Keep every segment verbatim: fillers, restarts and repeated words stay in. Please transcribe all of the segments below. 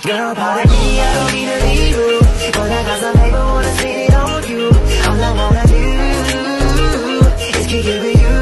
Girl, pardon me, I don't mean to leave you, but I got some paper, wanna spit it on you. All I wanna do is kick it with you.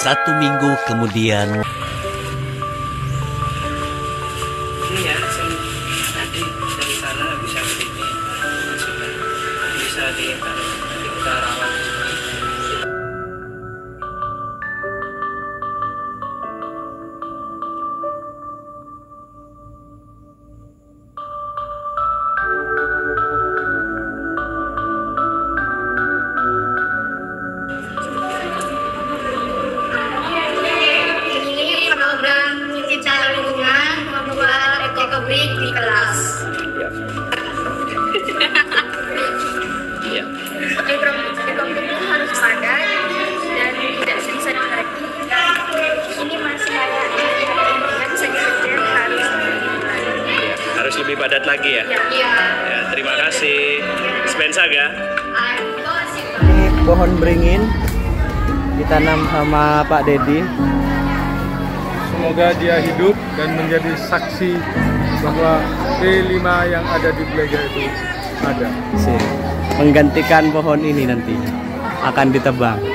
Satu minggu kemudian. Ini ya, nanti dari sana bisa ke sini, bisa ditaruh, kita rawat. Di kelas. Ya. Ya. Ekonomi itu harus padat dan tidak bisa dikoreksi. Ini masih kayak nggak bisa dikejar, harus Harus lebih padat lagi ya. ya. Ya, terima kasih. Spensaga. Ini pohon beringin ditanam sama Pak Dedi. Semoga dia hidup dan menjadi saksi bahwa P lima yang ada di Blega itu ada. Sih. Menggantikan pohon ini nanti akan ditebang.